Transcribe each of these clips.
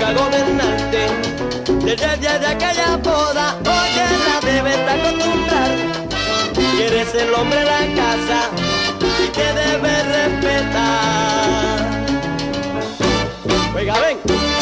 a gobernarte. Desde el día de aquella boda, oye, la debes de acostumbrar. Que eres el hombre de la casa y te debes respetar. Oiga, ven.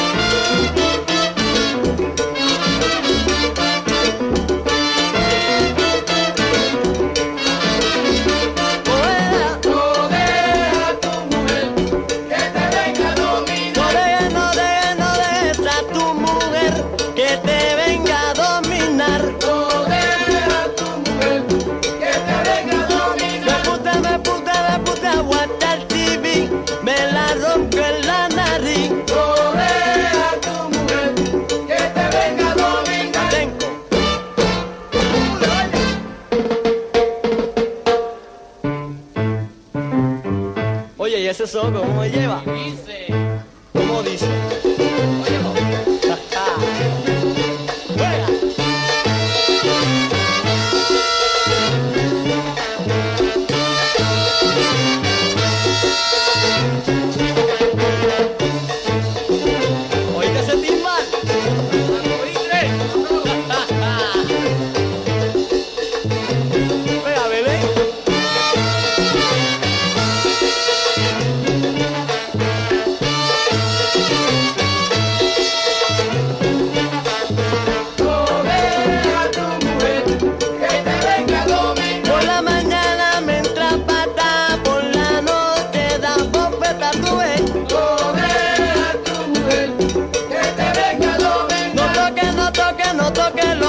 Oye, ¿y ese son cómo me lleva? Dice. ¿Cómo dice? ¡Juega! ¿Oíste ese timbal? Venga, bebé. No toque